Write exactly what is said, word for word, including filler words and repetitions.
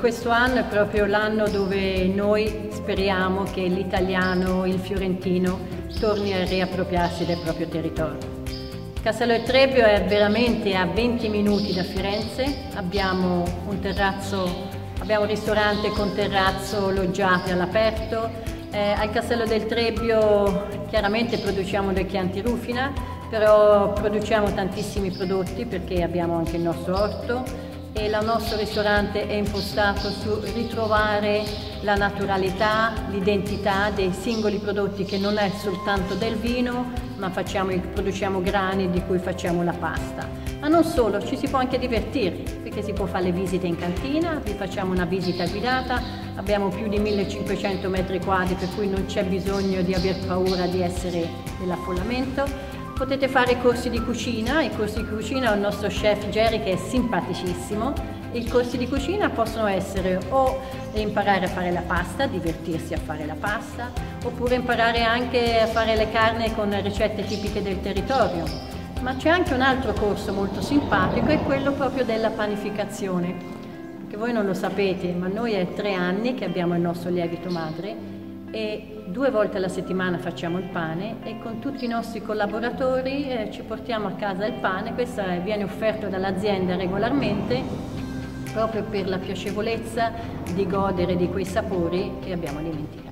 questo anno è proprio l'anno dove noi speriamo che l'italiano, il fiorentino, torni a riappropriarsi del proprio territorio. Castello del Trebbio è veramente a venti minuti da Firenze, abbiamo un terrazzo, abbiamo un ristorante con terrazzo loggiate all'aperto. Eh, al Castello del Trebbio chiaramente produciamo del Chianti Rufina, però produciamo tantissimi prodotti perché abbiamo anche il nostro orto e il nostro ristorante è impostato su ritrovare la naturalità, l'identità dei singoli prodotti, che non è soltanto del vino, ma facciamo, produciamo grani di cui facciamo la pasta. Ma non solo, ci si può anche divertire, perché si può fare le visite in cantina, vi facciamo una visita guidata, abbiamo più di millecinquecento metri quadri, per cui non c'è bisogno di aver paura di essere nell'affollamento. Potete fare corsi di cucina, i corsi di cucina ha il nostro chef Jerry che è simpaticissimo. I corsi di cucina possono essere o imparare a fare la pasta, divertirsi a fare la pasta, oppure imparare anche a fare le carni con ricette tipiche del territorio. Ma c'è anche un altro corso molto simpatico, è quello proprio della panificazione, che voi non lo sapete, ma noi è tre anni che abbiamo il nostro lievito madre e due volte alla settimana facciamo il pane e con tutti i nostri collaboratori eh, ci portiamo a casa il pane. Questo viene offerto dall'azienda regolarmente proprio per la piacevolezza di godere di quei sapori che abbiamo dimenticato.